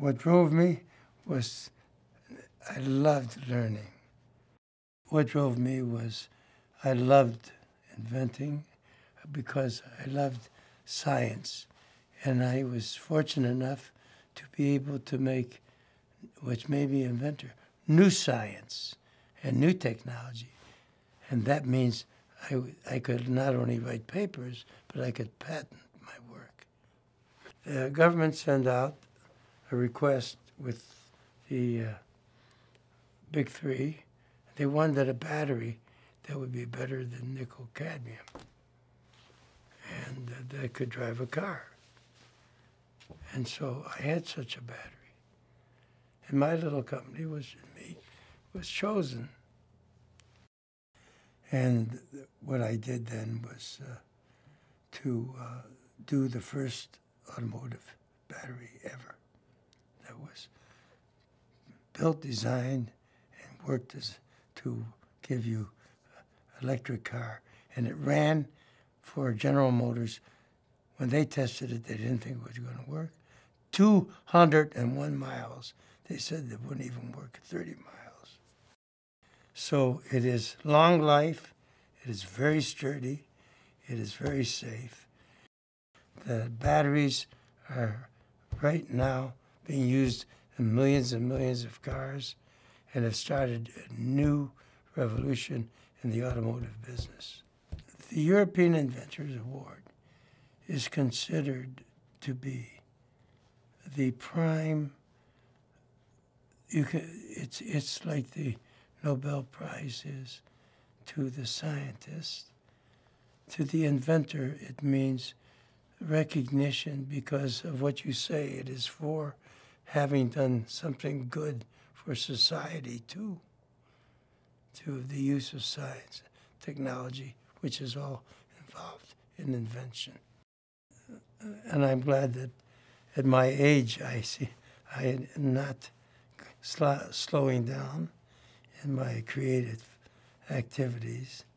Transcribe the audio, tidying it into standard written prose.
What drove me was I loved learning. What drove me was I loved inventing because I loved science. And I was fortunate enough to be able to make, which made me an inventor, new science and new technology. And that means I could not only write papers, but I could patent my work. The government sent out a request with the big three. They wanted a battery that would be better than nickel cadmium and that could drive a car. And so I had such a battery. And my little company was chosen. And what I did then was to do the first automotive battery ever that was built, designed, and worked to give you an electric car. And it ran for General Motors. When they tested it, they didn't think it was going to work. 201 miles. They said it wouldn't even work at 30 miles. So it is long life. It is very sturdy. It is very safe. The batteries are right now being used in millions and millions of cars and have started a new revolution in the automotive business. The European Inventors Award is considered to be the prime. It's like the Nobel Prize is to the scientist. To the inventor, it means recognition because of what you say. It is for having done something good for society too, to the use of science, technology, which is all involved in invention. And I'm glad that at my age, I am not slowing down in my creative activities.